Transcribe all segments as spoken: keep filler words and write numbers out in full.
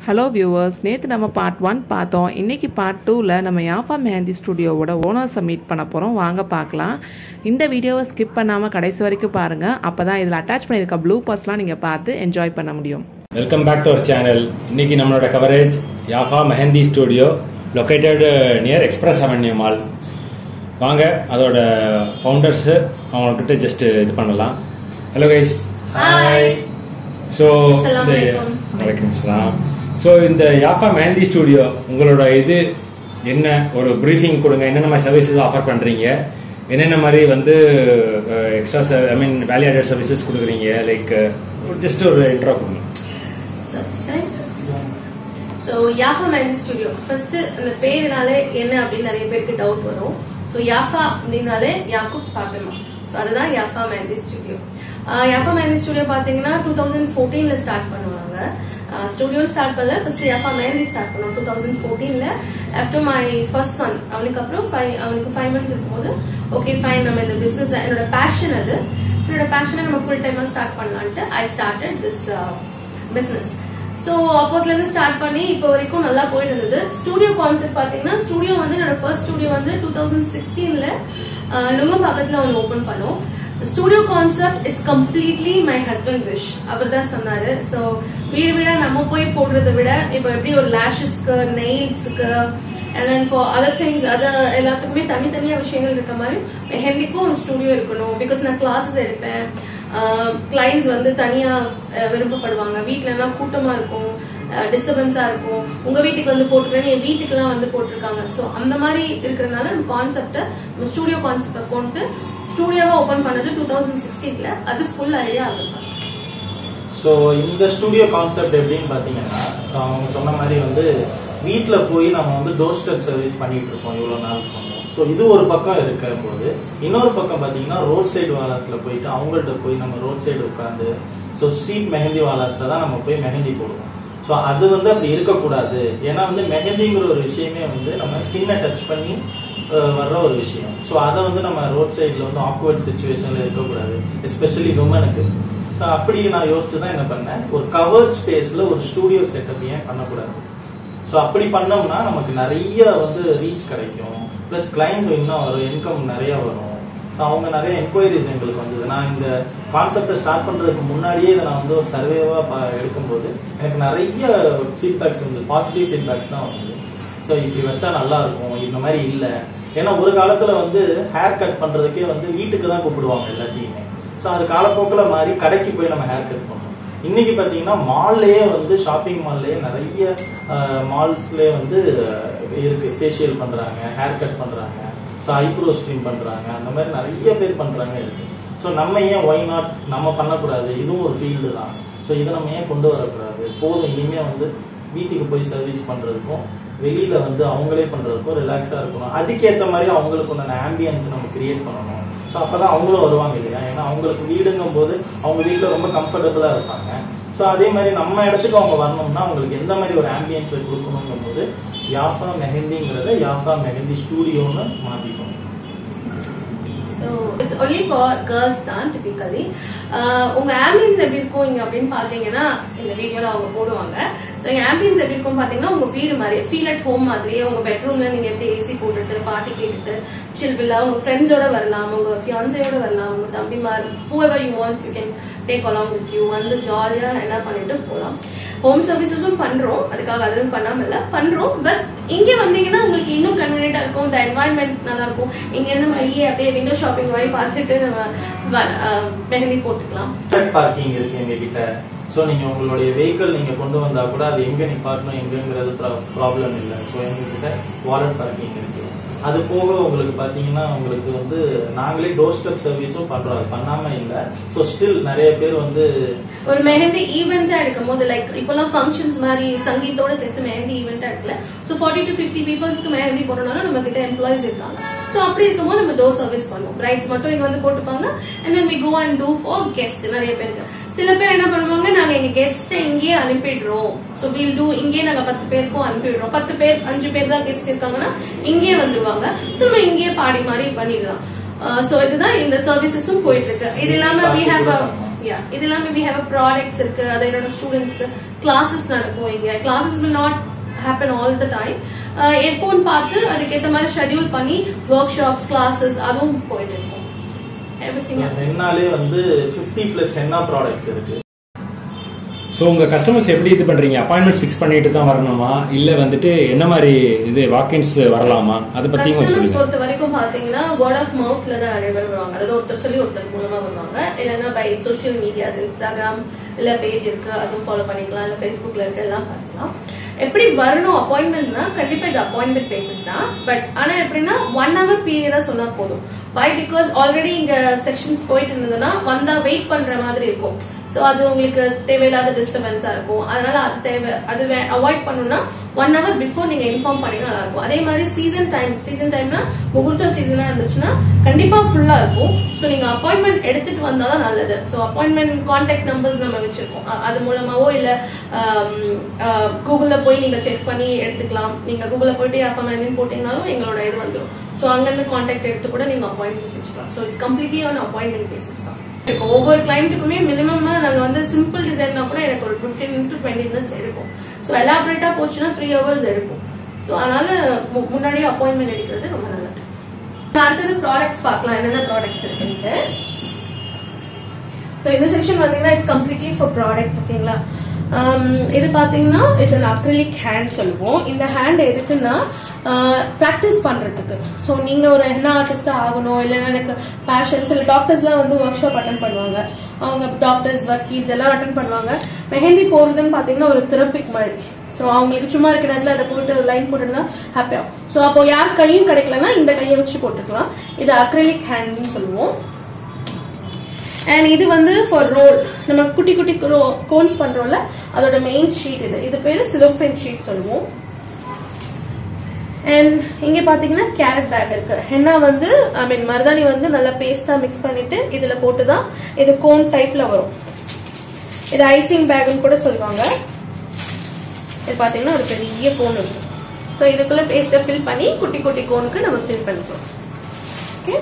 Hello viewers, நேத்து நம்ம part one பார்த்தோம். இன்னைக்கு part two ல நம்ம யாஃபா மெஹந்தி ஸ்டுடியோவோட ஓனர்ஸ் மீட் பண்ண போறோம். வாங்க பார்க்கலாம். இந்த வீடியோவை ஸ்கிப் பண்ணாம கடைசி வரைக்கும் பாருங்க. அப்பதான் இதல அட்டாச் பண்ணிருக்க ப்ளூபர்ஸ்லாம் நீங்க பார்த்து என்ஜாய் பண்ண முடியும். Welcome back to our channel. இன்னைக்கு நம்மளோட coverage Yafa mehndi studio located near Express Avenue mall. வாங்க அதோட ஃபவுண்டர்ஸ் அவங்க கிட்ட ஜஸ்ட் இது பண்ணலாம். Hello guys. ஹாய். சோ அஸ்ஸலாமு அலைக்கும். வலைக்கும் சலாம். ஸோ இந்த யாஃபா மெஹந்தி ஸ்டுடியோ உங்களோட இது என்ன ஒரு ப்ரீஃபிங் கொடுங்க. என்னென்ன மாதிரி சர்வீசஸ் ஆஃபர் பண்ணுறீங்க, என்னென்ன மாதிரி வந்து extra I mean value added services கொடுக்குறீங்க, லைக் ஜஸ்ட் ஒரு இன்ட்ரோ கொடுங்க. So Yafa mehndi studio first அந்த பேருனாலே என்ன அப்படின்னு நிறைய பேருக்கு டவுட் வரும். ஸோ யாஃபா அப்படின்னாலே யாக்கூப் ஃபாத்திமா. ஸோ அதுதான் யாஃபா மெஹந்தி ஸ்டுடியோ. யாஃபா மெஹந்தி ஸ்டுடியோ பார்த்தீங்கன்னா டூ தௌசண்ட் ஃபோர்டீன்ல ஸ்டார்ட் பண்ணுவாங்க. ஸ்டுடியோ ஸ்டார்ட் பண்ணல, ஃபர்ஸ்ட் யாஃபா மெஹந்தி ஸ்டார்ட் பண்ணோம் டூ தௌசண்ட் ஃபோர்டீன்ல. ஆஃப்டர் மை ஃபர்ஸ்ட் சன் அவனுக்கு அப்புறம் ஃபைவ் அவனுக்கு ஃபைவ் மந்த்ஸ் இருக்கும்போது ஓகே ஃபைன் நம்ம இந்த பிசினஸ் என்னோட பேஷன் அது என்னோட பேஷனை நம்ம ஃபுல் டைமா ஸ்டார்ட் பண்ணலான்ட்டு I started this business. So அப்போதுல இருந்து ஸ்டார்ட் பண்ணி இப்போ வரைக்கும் நல்லா போயிட்டு இருந்தது. ஸ்டுடியோ கான்செப்ட் பாத்தீங்கன்னா ஸ்டுடியோ வந்து என்னோட ஃபர்ஸ்ட் ஸ்டுடியோ வந்து டூ தௌசண்ட் சிக்ஸ்டீன்ல நுங்கம்பாக்கத்துல ஒன்று ஓபன் பண்ணோம். Studio concept it's completely my husband wish. அவர் தான் சொன்னாரு. ஸோ வீடு வீடா நம்ம போய் போடுறதை விட இப்போ எப்படி ஒரு லேஷஸ்க்கு நெயில்ஸுக்கு and then for other things அது எல்லாத்துக்குமே தனித்தனியா விஷயங்கள் இருக்க மாதிரி மெஹந்திக்கும் ஒரு ஸ்டுடியோ இருக்கணும். பிகாஸ் நான் கிளாஸஸ் எடுப்பேன். கிளைண்ட்ஸ் வந்து தனியா விருப்பப்படுவாங்க. வீட்டுல எல்லாம் கூட்டமா இருக்கும், டிஸ்டர்பன்ஸா இருக்கும். உங்க வீட்டுக்கு வந்து போட்டுக்கிறேன்னு என் வீட்டுக்கு எல்லாம் வந்து போட்டிருக்காங்க. ஸோ அந்த மாதிரி இருக்கிறதுனால நம்ம கான்செப்ட நம்ம ஸ்டுடியோ கான்செப்ட போட்டு ஸ்டுடியோவா ஓபன் பண்ணது டூ தௌசண்ட் சிக்ஸ்டீன்ல. அது ஃபுல் ஐடியா ஆகுது. ஸோ இந்த ஸ்டுடியோ கான்செப்ட் எப்படின்னு பாத்தீங்கன்னா, ஸோ அவங்க சொன்ன மாதிரி வந்து வீட்டுல போய் நம்ம வந்து டோர் ஸ்டெப் சர்வீஸ் பண்ணிட்டு இருக்கோம் இவ்வளவு நாள். ஸோ இது ஒரு பக்கம் இருக்கிற போது இன்னொரு பக்கம் பாத்தீங்கன்னா ரோட் சைடு வாலாஸ்ல போயிட்டு அவங்கள்ட்ட போய் நம்ம ரோட் சைடு உட்காந்து ஸோ ஸ்ட்ரீட் மெஹந்தி வாலாஸ்ல தான் நம்ம போய் மெஹந்தி போடுவோம். ஸோ அது வந்து அப்படி இருக்கக்கூடாது. ஏன்னா வந்து மெஹந்திங்கிற ஒரு விஷயமே வந்து நம்ம ஸ்கின்னை டச் பண்ணி வர்ற ஒரு விஷயம். ஸோ அதை வந்து நம்ம ரோட் சைட்ல வந்து ஆக்வர்ட் சுச்சுவேஷன்ல இருக்கக்கூடாது, எஸ்பெஷலி உமனுக்கு. ஸோ அப்படி நான் யோசிச்சு தான் என்ன பண்ணேன், ஒரு கவர்ட் ஸ்பேஸ்ல ஒரு ஸ்டுடியோ செட்டப் ஏன் பண்ணக்கூடாது. ஸோ அப்படி பண்ணோம்னா நமக்கு நிறைய வந்து ரீச் கிடைக்கும், பிளஸ் கிளைண்ட்ஸ் இன்னும் வரும், இன்கம் நிறைய வரும். ஸோ அவங்க நிறைய என்கொயரிஸ் எங்களுக்கு வந்தது. நான் இந்த கான்செப்டை ஸ்டார்ட் பண்றதுக்கு முன்னாடியே இதை நான் வந்து ஒரு சர்வேவா எடுக்கும்போது எனக்கு நிறைய ஃபீட்பேக்ஸ் வந்து பாசிட்டிவ் ஃபீட்பேக்ஸ் தான் வந்தது. ஸோ இப்படி வச்சா நல்லா இருக்கும், இந்த மாதிரி இல்லை. ஏன்னா ஒரு காலத்துல வந்து ஹேர் கட் பண்றதுக்கே வந்து வீட்டுக்கு தான் கூப்பிடுவாங்க எல்லாத்தையுமே. ஸோ அது காலப்போக்கில் மாறி கடைக்கு போய் நம்ம ஹேர் கட் பண்ணோம். இன்னைக்கு பாத்தீங்கன்னா மால்லேயே வந்து ஷாப்பிங் மால்லேயே நிறைய மால்ஸ்லயே வந்து இருக்கு, ஃபேஷியல் பண்றாங்க, ஹேர் கட் பண்றாங்க, ஸோ ஐப்ரோ ஸ்ட்ரீம் பண்றாங்க, அந்த மாதிரி நிறைய பேர் பண்றாங்க இருக்கு. ஸோ நம்ம ஏன் ஒய் நாட் நம்ம பண்ணக்கூடாது, இதுவும் ஒரு ஃபீல்டு தான். ஸோ இதை நம்ம ஏன் கொண்டு வரக்கூடாது. போதும் இனிமே வந்து வீட்டுக்கு போய் சர்வீஸ் பண்றதுக்கும் வெளியில வந்து அவங்களே பண்றதுக்கும் ரிலாக்ஸா இருக்கணும். அதுக்கேற்ற மாதிரி அவங்களுக்கு உண்டான ஆம்பியன்ஸ் நம்ம கிரியேட் பண்ணணும். ஸோ அப்பதான் அவங்களும் வருவாங்க இல்லையா. ஏன்னா அவங்களுக்கு வீடுங்கும் போது அவங்க வீட்டுல ரொம்ப கம்ஃபர்டபுளா இருப்பாங்க. ஸோ அதே மாதிரி நம்ம இடத்துக்கு அவங்க வரணும்னா அவங்களுக்கு எந்த மாதிரி ஒரு ஆம்பியன்ஸை கொடுக்கணுங்கும் போது யாஃபா மெஹந்திங்கிறத யாஃபா மெஹந்தி ஸ்டுடியோன்னு மாத்திக்கணும். So it's only for girls தான் typically. உங்க ஆம்பியன்ஸ் எப்படி இருக்கும் இங்க அப்படின்னு பாத்தீங்கன்னா இந்த வீடியோல அவங்க போடுவாங்க. சோ எங்க ஆம்பியன்ஸ் எப்படி இருக்கும் பாத்தீங்கன்னா உங்க வீடு மாதிரி ஃபீல் அட் ஹோம் மாதிரி. உங்க பெட்ரூம்ல நீங்க எப்படி ஏசி போட்டுட்டு பாட்டி கேட்டுட்டு சில்பில்லா உங்க ஃப்ரெண்ட்ஸோட வரலாம், உங்க ஃபியான்சேயோட வரலாம், உங்க தம்பிமார் whoever you want you can take along with you. வந்து ஜாலியா என்ன பண்ணிட்டு போலாம். ஹோம் சர்வீசஸும் பண்றோம், அதுக்காக அதுவும் பண்ணாம இல்ல பண்றோம். பட் இங்க வந்தீங்கன்னா உங்களுக்கு இன்னும் கன்வீனியன்டா இருக்கும், இந்த என்வாயன்மெண்ட் நல்லா இருக்கும். இங்க இருந்து மையே அப்படியே விண்டோ ஷாப்பிங் மாதிரி பார்த்துட்டு நம்ம மெஹந்தி போட்டுக்கலாம். பார்க்கிங் இருக்கு எங்க கிட்ட. ஸோ நீங்க உங்களுடைய வெஹிக்கிள் நீங்க கொண்டு வந்தா கூட அது எங்க நிப்பாட்டணும் எங்கிறது ப்ராப்ளம் இல்லை. ஸோ எங்ககிட்ட வாலட் பார்க்கிங் இருக்கு. அது போக உங்களுக்கு பாத்தீங்கன்னா உங்களுக்கு வந்து நாங்களே டோர் ஸ்டெப் சர்வீஸும் பண்றோம், அது பண்ணாம இல்ல. சோ ஸ்டில் நிறைய பேர் வந்து ஒரு மெஹந்தி ஈவெண்டா எடுக்கும் போது லைக் இப்பெல்லாம் ஃபங்க்ஷன்ஸ் மாதிரி சங்கீத்தோட சேர்த்து மெஹந்தி ஈவெண்டா எடுக்கல. சோ ஃபார்ட்டி டு ஃபிஃப்டி பீப்புள்ஸ்க்கு மெஹந்தி போடணும்னா நம்ம கிட்ட எம்ப்ளாயிஸ் இருக்காங்க. சோ அப்படி இருக்கும்போது நம்ம டோர் சர்வீஸ் பண்ணுவோம். பிரைட்ஸ் மட்டும் இங்க வந்து போட்டுப்பாங்க. and then we go and do for guest. நிறைய பேருக்கு சில பேர் என்ன பண்ணுவாங்க, நாங்க எங்க கெஸ்ட் இங்கேயே அனுப்பிடுறோம். சோ வீல் டூ இங்கேயே நாங்க பத்து பேருக்கும் அனுப்பிடுறோம். பத்து பேர் அஞ்சு பேர் தான் கெஸ்ட் இருக்காங்கன்னா இங்கேயே வந்துருவாங்க. சோ நம்ம இங்கேயே பாடி மாதிரி பண்ணிடலாம். சோ இதுதான் இந்த சர்வீசஸும் போயிட்டு இருக்கு. இது இல்லாம we have a yeah இது இல்லாம we have a products இருக்கு. அது என்னோட ஸ்டூடெண்ட்ஸ்க்கு கிளாஸஸ் நடக்கும். இங்க classes will not happen all the time. எப்போன்னு பார்த்து அதுக்கேற்ற மாதிரி ஷெட்யூல் பண்ணி ஒர்க் ஷாப்ஸ் கிளாஸஸ் அதுவும் போயிட்டு இருக்கும். எவ்ரிதிங் ஹென்னாலே வந்து fifty plus ஹென்னா ப்ராடக்ட்ஸ் இருக்கு. ஸோ உங்க கஸ்டமர்ஸ் எப்படி இது பண்றீங்க? அப்பாயின்மெண்ட்ஸ் ஃபிக்ஸ் பண்ணிட்டு தான் வரணுமா, இல்ல வந்துட்டு என்ன மாதிரி இது வாக்கின்ஸ் வரலாமா, அதை பத்தி கொஞ்சம் சொல்லுங்க. பொறுத்த வரைக்கும் பாத்தீங்கன்னா வேர்ட் ஆஃப் மவுத்ல தான் நிறைய பேர் வருவாங்க. அதாவது ஒருத்தர் சொல்லி ஒருத்தர் மூலமா வருவாங்க. இல்லைன்னா பை சோசியல் மீடியாஸ், இன்ஸ்டாகிராம் இல்ல பேஜ் இருக்கு அதுவும் ஃபாலோ பண்ணிக்கலாம், இல்ல ஃபேஸ்புக்ல இருக்கு எல்லாம் பார்க்கலாம். எப்படி வரணும் அப்பாயின்மெண்ட்ஸ்னா கண்டிப்பா இது அப்பாயின்மெண்ட் பேசிஸ் தான். பட் ஆனா எப்படின்னா ஒன் ஹவர் பீரியடா சொன்னா போதும். வை பிகாஸ் ஆல்ரெடி இங்க செக்ஷன்ஸ் போயிட்டு இருந்ததுன்னா வந்தா வெயிட் பண்ற மாதிரி இருக்கும். சோ அது உங்களுக்கு தேவையில்லாத டிஸ்டர்பன்ஸா இருக்கும். அதனால அது தேவை அது அவாய்ட் பண்ணணும்னா ஒன் ஹவர் பிஃபோர் நீங்க இன்ஃபார்ம் பண்ணீங்கன்னா நல்லா இருக்கும். அதே மாதிரி சீசன் டைம் சீசன் டைம்னா முகூர்த்த சீசனா இருந்துச்சுன்னா கண்டிப்பா ஃபுல்லா இருக்கும். சோ நீங்க அப்பாயின்மெண்ட் எடுத்துட்டு வந்தாதான் நல்லது. சோ அப்பாயின்மெண்ட் கான்டாக்ட் நம்பர்ஸ் நம்ம வச்சிருக்கோம். அது மூலமாவோ இல்ல கூகுள்ல போய் நீங்க செக் பண்ணி எடுத்துக்கலாம். நீங்க கூகுள்ல போயிட்டு யாஃபா மேந்தின்னு போட்டீங்கன்னாலும் எங்களோட இது வந்துடும். சோ அங்கிருந்து கான்டாக்ட் எடுத்து கூட நீங்க அப்பாயின்மெண்ட் வச்சுக்கலாம். So it's completely on appointment basis தான். ஒவ்வொரு கிளைண்ட்டுக்குமே மினிமம் நாங்க வந்து சிம்பிள் டிசைன்னா கூட எனக்கு ஒரு பிப்டீன் டு டுவெண்ட்டி மினிட்ஸ் எடுக்கும். ஸோ எலாபரேட்டா போச்சுன்னா த்ரீ ஹவர்ஸ் எடுக்கும். ஸோ அதனால முன்னாடியே அப்பாயின்மெண்ட் எடுக்கிறது ரொம்ப நல்லது. அடுத்தது ப்ராடக்ட்ஸ் பார்க்கலாம், என்னென்ன ப்ராடக்ட்ஸ் இருக்கு. ஸோ இந்த செக்ஷன் பாத்தீங்கன்னா இட்ஸ் கம்ப்ளீட்லி ஃபார் ப்ராடக்ட்ஸ். ஓகேங்களா, இது பாத்தீங்கன்னா இட்ஸ் அன் அக்ரிலிக் ஹேண்ட் சொல்லுவோம். இந்த ஹேண்ட் எதுக்குன்னா பிராக்டிஸ் பண்றதுக்கு. ஸோ நீங்க ஒரு ஹென்னா ஆர்டிஸ்டா ஆகணும், இல்லைன்னா எனக்கு பேஷன். சில டாக்டர்ஸ் எல்லாம் வந்து ஒர்க் ஷாப் அட்டன் பண்ணுவாங்க. அவங்க டாக்டர்ஸ் வக்கீல்ஸ் எல்லாம் அட்டன் பண்ணுவாங்க. மெஹந்தி போடுறதுன்னு பாத்தீங்கன்னா ஒரு தெரபிக் மாதிரி. ஸோ அவங்களுக்கு சும்மா இருக்கிற நேரத்தில் அதை போட்டு ஒரு லைன் போட்டுருந்தா ஹாப்பியா. ஸோ அப்போ யார் கையும் கிடைக்கலன்னா இந்த கையை வச்சு போட்டுக்கலாம். இது அக்ரிலிக் ஹேண்ட்னு சொல்லுவோம். அண்ட் இது வந்து ஃபார் ரோல், நம்ம குட்டி குட்டி கோன்ஸ் பண்றோம்ல அதோட மெயின் ஷீட் இது. இது பேரு சிலோஃபேன் ஷீட் சொல்லுவோம். அண்ட் இங்க பாத்தீங்கன்னா கேரட் பேக் இருக்கு. ஹென்னா வந்து ஐ மீன் மருதாணி வந்து நல்லா பேஸ்டா மிக்ஸ் பண்ணிட்டு இதுல போட்டுதான் இது கோன் டைப்ல வரும். இது ஐசிங் பேக்னு கூட சொல்லுவாங்க. இது பாத்தீங்கன்னா ஒரு பெரிய கோன் இருக்கு. ஸோ இதுக்குள்ள பேஸ்ட ஃபில் பண்ணி குட்டி குட்டி கோனுக்கு நம்ம ஃபில் பண்ணிக்கலாம். Okay,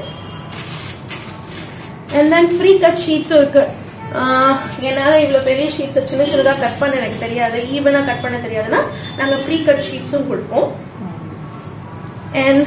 and then pre cut ஷீட்ஸும் இருக்கு. என்னால இவ்வளவு பெரிய ஷீட்ஸ் சின்ன சின்னதா கட் பண்ண எனக்கு தெரியாது, ஈவனா கட் பண்ண தெரியாதுன்னா நாங்க ப்ரீ கட் ஷீட்ஸும் கொடுப்போம். And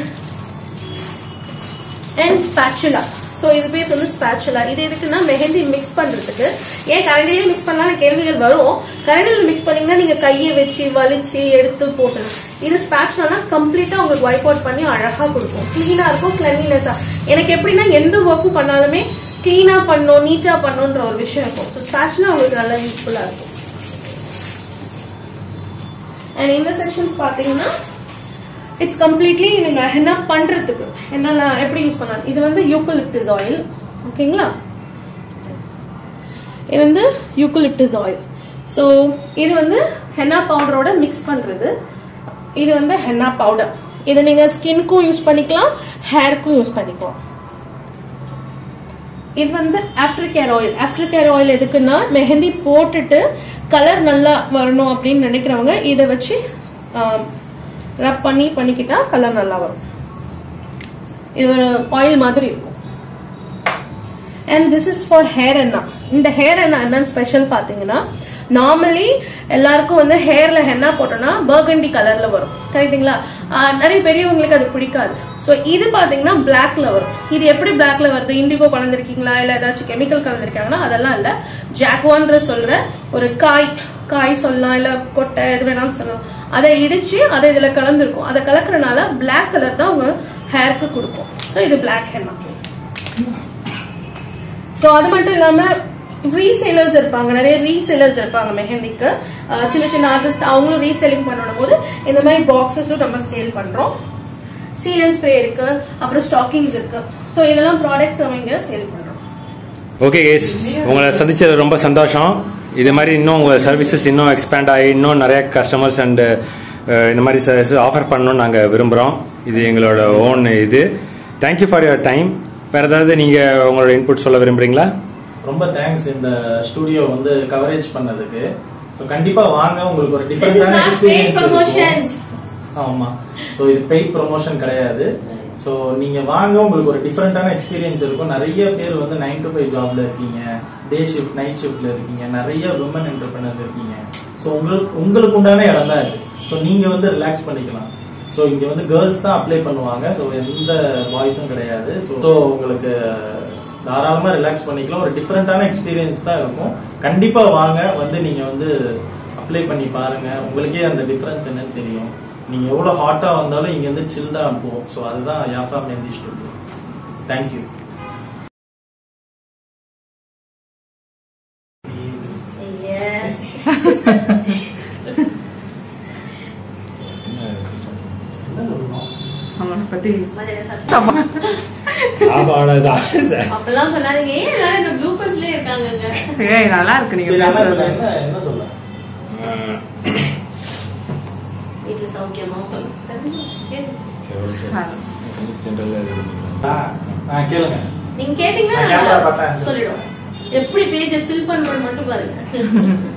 and spatula. ஸோ இது பேர் வந்து ஸ்பாச்சுலா. இது எதுக்குன்னா மெஹந்தி மிக்ஸ் பண்றதுக்கு. ஏன் கரண்டிலே மிக்ஸ் பண்ணலாம் கேள்விகள் வரும். கரண்டில மிக்ஸ் பண்ணீங்கன்னா நீங்க கையை வச்சு வலிச்சு எடுத்து போட்டணும். இது ஸ்பாச்சுலானா கம்ப்ளீட்டா உங்களுக்கு வைப் அவுட் பண்ணி அழகா கொடுக்கும். கிளீனா இருக்கும், கிளென்லினஸா. எனக்கு எப்படின்னா எந்த ஒர்க்கும் பண்ணாலுமே கிளீனா பண்ணும், நீட்டா பண்ணுன்ற ஒரு விஷயம் இருக்கும். ஸோ ஸ்பாச்சுலா உங்களுக்கு நல்லா யூஸ்ஃபுல்லா இருக்கும். அண்ட் இந்த செக்ஷன்ஸ் பாத்தீங்கன்னா இட்ஸ் கம்ப்ளீட்லி நீங்க ஹென்னா பண்றதுக்கு என்னெல்லாம் எப்படி யூஸ் பண்ணலாம். இது வந்து யூக்கலிப்டஸ் ஆயில். ஓகேங்களா, இது வந்து யூக்கலிப்டஸ் ஆயில். ஸோ இது வந்து ஹென்னா பவுடரோட மிக்ஸ் பண்றது. இது வந்து ஹென்னா பவுடர். இது நீங்க ஸ்கின்க்கும் யூஸ் பண்ணிக்கலாம், ஹேருக்கும் யூஸ் பண்ணிக்கலாம். இது வந்து after care oil. After care oil எதுக்குன்னா மெஹந்தி போட்டுட்டு கலர் நல்லா வரணும் அப்படின்னு நினைக்கிறவங்க இதை வச்சு ரப் பண்ணி பண்ணிக்கிட்டா கலர் நல்லா வரும். இது ஒரு ஆயில் மாதிரி இருக்கும். And this is for hair எண்ணா. இந்த ஹேர் எண்ணா என்னன்னு ஸ்பெஷல் பாத்தீங்கன்னா நார்மலி எல்லாருக்கும் வந்து ஹேர்ல ஹென்னா போட்டோம்னா பர்கண்டி கலர்ல வரும். கரெக்டுங்களா, நிறைய பெரியவங்களுக்கு அது பிடிக்காது. சோ இது பாத்தீங்கன்னா பிளாக்ல வரும். இது எப்படி பிளாக்ல வருது? இண்டிகோ கலந்துருக்கீங்களா இல்ல ஏதாச்சும் கெமிக்கல் கலந்துருக்காங்கன்னா அதெல்லாம் இல்ல. ஜாக்வான்ற சொல்ற ஒரு காய் காய் சொல்லலாம், இல்ல கொட்டை எது வேணாலும் சொல்லலாம். அதை இடிச்சு அதை இதுல கலந்துருக்கும். அதை கலக்குறதுனால பிளாக் கலர் தான் உங்க ஹேருக்கு கொடுக்கும். சோ இது பிளாக் ஹென்னா. சோ அது மட்டும் இல்லாம ரீசேலர்ஸ் இருப்பாங்க, நிறைய ரீசேலர்ஸ் இருப்பாங்க மெஹந்திக்கு. சின்ன சின்ன ஆர்டிஸ்ட் அவங்களும் ரீசேலிங் பண்ணணும் போது இந்த மாதிரி பாக்ஸஸும் நம்ம சேல் பண்றோம். சீல் அண்ட் ஸ்ப்ரே இருக்கு, அப்புறம் ஸ்டாக்கிங்ஸ் இருக்கு. சோ இதெல்லாம் ப்ராடக்ட்ஸ் அவங்க சேல் பண்றோம். ஓகே கேஸ், உங்களை சந்திச்சது ரொம்ப சந்தோஷம். இது மாதிரி இன்னும் உங்க சர்வீசஸ் இன்னும் எக்ஸ்பேண்ட் ஆகி இன்னும் நிறைய கஸ்டமர்ஸ் அண்ட் இந்த மாதிரி சர்வீஸ் ஆஃபர் பண்ணணும்னு நாங்கள் விரும்புகிறோம். இது எங்களோட ஓன் இது. Thank you for your time. வேற ஏதாவது நீங்க உங்களோட இன்புட் சொல்ல விரும்புறீங்களா? ரொம்ப தேங்க்ஸ் இந்த ஸ்டுடியோ வந்து கவரேஜ் பண்ணதுக்கு. சோ கண்டிப்பா வாங்க, உங்களுக்கு ஒரு டிஃபரண்டான எக்ஸ்பீரியன்ஸ் இருக்கும். ஆமா, சோ இது பெய்ட் ப்ரமோஷன் கிடையாது. சோ நீங்க வாங்க, உங்களுக்கு ஒரு டிஃபரண்டான எக்ஸ்பீரியன்ஸ் இருக்கும். நிறைய பேர் வந்து நைன் டு ஃபைவ் ஜாப்ல இருக்கீங்க, டே ஷிஃப்ட் நைட் ஷிஃப்ட்ல இருக்கீங்க, நிறைய விமன் என்டர்பிரினர்ஸ் இருக்கீங்க. ஸோ உங்களுக்கு உங்களுக்கு உண்டான இடம் தான் இது. ஸோ நீங்க வந்து ரிலாக்ஸ் பண்ணிக்கலாம். ஸோ இங்க வந்து கேர்ள்ஸ் தான் அப்ளை பண்ணுவாங்க. ஸோ எந்த பாய்ஸும் கிடையாது. ஸோ உங்களுக்கு தாராளமா ரிலாக்ஸ் பண்ணிக்கலாம். ஒரு டிஃப்ரெண்டான எக்ஸ்பீரியன்ஸ் தான் இருக்கும். கண்டிப்பா வாங்க, வந்து நீங்க வந்து அப்ளை பண்ணி பாருங்க. உங்களுக்கே அந்த டிஃபரன்ஸ் என்னன்னு தெரியும். நீங்க எவ்வளவு ஹாட்டா வந்தாலும் இங்க இருந்து சில்டா போகும். ஸோ அதுதான் யாஃபா மெஹந்தி ஸ்டுடியோ. தேங்க்யூ. அவனை பத்தி அப்பெல்லாம் சொன்னாதீங்க. ஏன் எல்லாரும் இந்த ப்ளூபர்ஸ்லயே இருக்காங்க? ஏய் நல்லா இருக்கு நீங்க பேசுறது. என்ன என்ன சொல்ல? வீட்டுல சௌக்கியமா சொல்லுங்க. கேளுங்க. நீங்க கேட்டீங்கன்னா சொல்லிடுவோம். எப்படி பேஜை ஃபில் பண்ணணும்னு மட்டும் பாருங்க.